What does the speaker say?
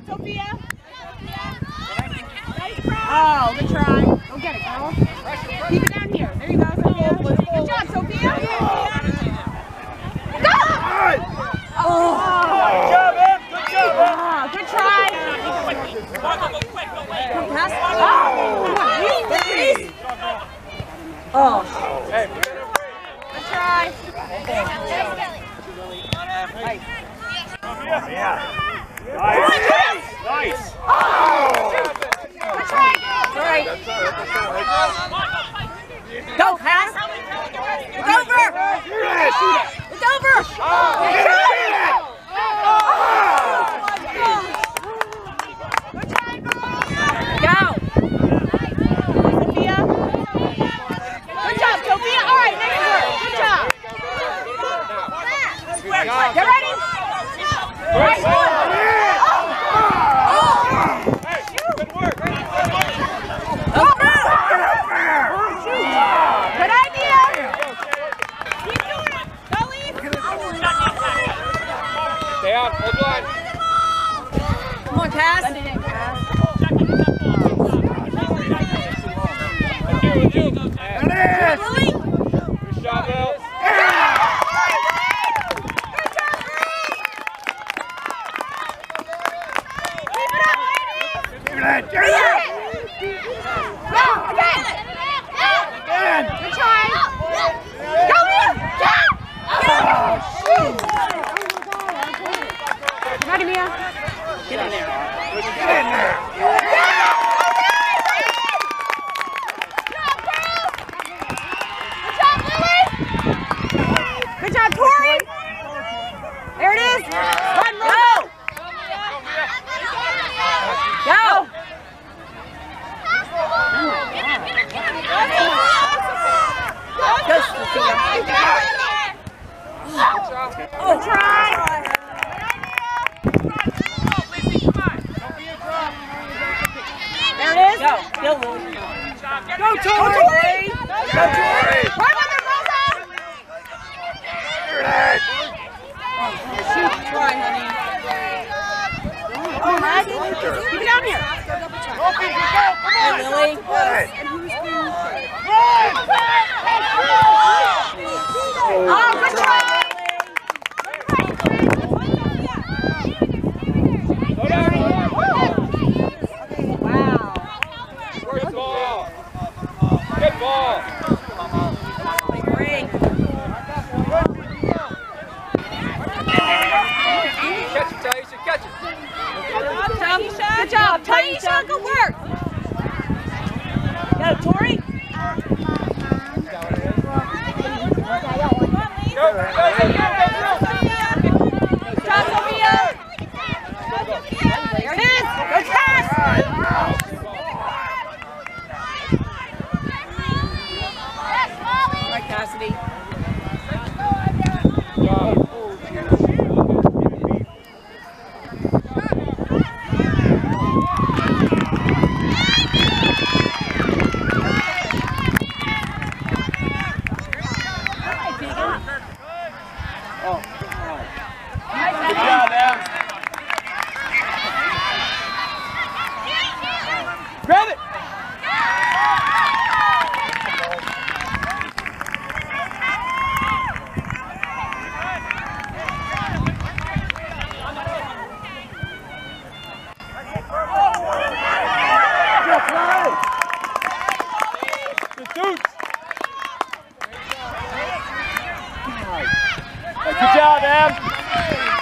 Sophia. Oh, good try. Go get it, girl. Keep it down here. There you go, Sophia. Good job, Sophia. Go! Oh. Good job, Em. Good job, Em. Good try. Oh. Hey. Good try. Yeah. Nice. Nice. Oh. Good try. All right. Go, Cass. It's over. It's over. Go. Sophia. Good job, Sophia. All right, next word. Good job. Get ready. Right. Hey, good work. Good idea. Keep doing it. Go, Lee. Stay on. Hold line. Come on, Cass. With you. Lily. Good shot, Bill. Good try. Go in. Ready, Mia? Get in there. Get in there. Good job, Lily. Good job, Tori. There it is. Run, go. Go. Good try. There it is. Go. Go, Lily. Go, Tori. Go, Tori. Run with it, Rosa. Try, honey. Come on, Maggie. Keep it down here. Hey, Lily. Oh, good try. Wow. Good ball. Good ball. Great. Catch it, Taisha. Catch it. Good job, Taisha. Good work. Go, Tori. Go, Good job, Sophia. There it is. Go, Cass. All right, Cassidy. Grab it! Good job, Em.